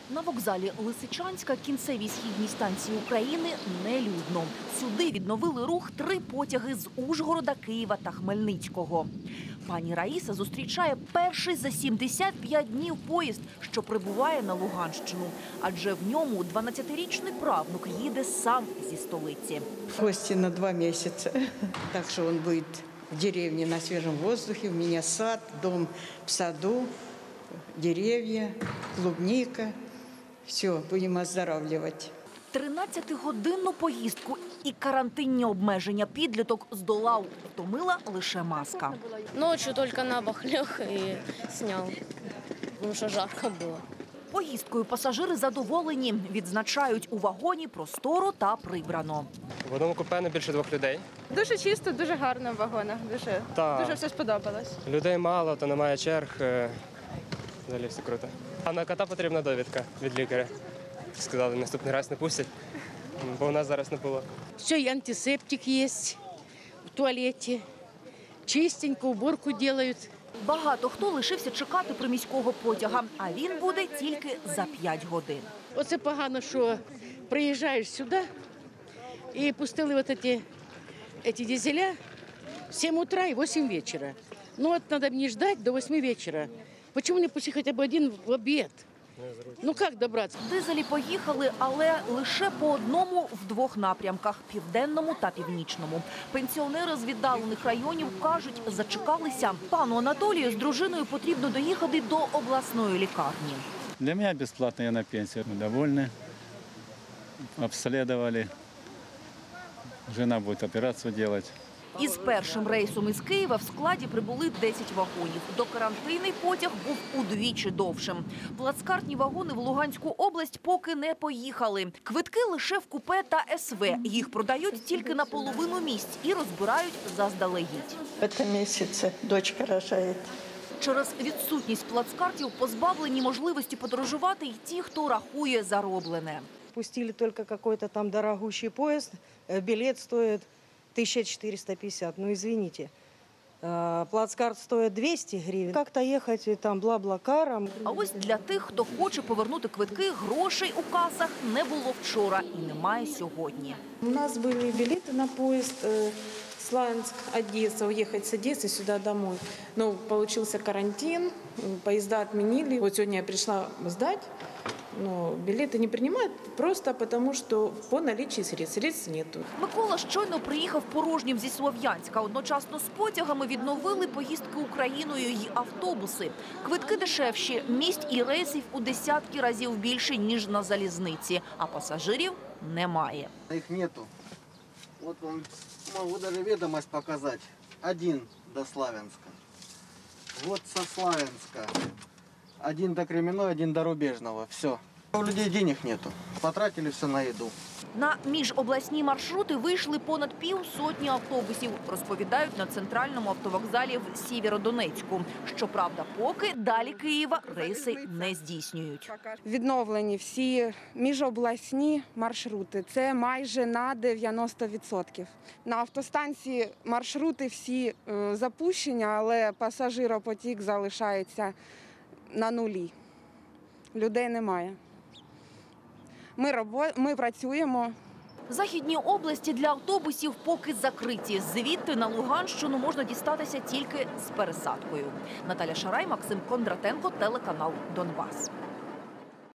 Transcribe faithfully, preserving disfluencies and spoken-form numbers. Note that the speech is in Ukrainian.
На вокзалі Лисичанська, кінцевій східній станції України, нелюдно. Сюди відновили рух три потяги з Ужгорода, Києва та Хмельницького. Пані Раїса зустрічає перший за сімдесят п'ять днів поїзд, що прибуває на Луганщину. Адже в ньому дванадцятирічний правнук їде сам зі столиці. В гости на два месяца. Так что он будет в деревне на свежем воздухе. У меня сад, дом в саду, деревья, клубника. Все, будем оздоравливать. тринадцятигодинну поїздку і карантинні обмеження підліток здолав. Втомила лише маска. Ночью только на бок лег и снял, потому что жарко было. Поїздкою пасажири задоволені. Відзначають, у вагоні просторо та прибрано. В одному купе не більше двох людей. Дуже чисто, дуже гарно в вагонах. Дуже, Так. дуже все сподобалось. Людей мало, то немає черг. е, Взагалі все круто. А на кота потрібна довідка від лікаря. Сказали, наступний раз не пустять, бо у нас зараз не було. Все, и антисептик есть в туалете. Чистенько, уборку делают. Багато хто лишився чекати приміського потяга, а він буде тільки за п'ять годин. Оце погано, що приїжджаєш сюди і пустили вот эти, эти дизеля в сім утра і вісім вечора. Ну от треба мені ждати до восьми вечора. Почему не пустили хоча б один в обід? Ну як добратися? Дизелі поїхали, але лише по одному в двох напрямках – південному та північному. Пенсіонери з віддалених районів кажуть, зачекалися. Пану Анатолію з дружиною потрібно доїхати до обласної лікарні. Для меня бесплатно, я на пенсии, мы довольны. Обследовали. Жена будет операцию делать. Із першим рейсом із Києва в складі прибули десять вагонів. Докарантинний потяг був удвічі довшим. Плацкартні вагони в Луганську область поки не поїхали. Квитки лише в купе та СВ. Їх продають тільки на половину місць і розбирають заздалегідь. В этом месяце дочка рожает. Через відсутність плацкартів позбавлені можливості подорожувати й ті, хто рахує зароблене. Пустили только какой-то там дорогущий поезд, э, билет стоит тысяча четыреста пятьдесят. Ну, извините, э, плацкарт стоит двести гривен. Как-то ехать и там бла-блакаром. А ось для тих, хто хоче повернути квитки, грошей у касах не було вчора і немає сьогодні. У нас были билеты на поезд э, Славянск-Одесса, уехать с Одессы сюда домой. Но получился карантин, поезда отменили. Вот сегодня я пришла сдать, но билеты не принимают просто потому, что по наличию средств, средств нету. Микола щойно приїхав порожнім зі Слов'янська. Одночасно з потягами відновили поїздки Україною й автобуси. Квитки дешевші, місць і рейсів у десятки разів більше, ніж на залізниці. А пасажирів немає. Их нету. Вот вам могу даже ведомость показать. Один до Славянска. Вот со Славянска. Один до Кременной, один до Рубежного. Все. У людей денег нету. Потратили все на еду. На міжобласні маршрути вийшли понад півсотні автобусів, розповідають на центральному автовокзалі в Сєвєродонецьку. Щоправда, поки далі Києва рейси не здійснюють. Відновлені всі міжобласні маршрути. Це майже на дев'яносто відсотків. На автостанції маршрути всі е, запущені, але пасажиропотік залишається на нулі. Людей немає. Ми, робо... Ми працюємо. Західні області для автобусів поки закриті. Звідти на Луганщину можна дістатися тільки з пересадкою. Наталя Шарай, Максим Кондратенко, телеканал «Донбас».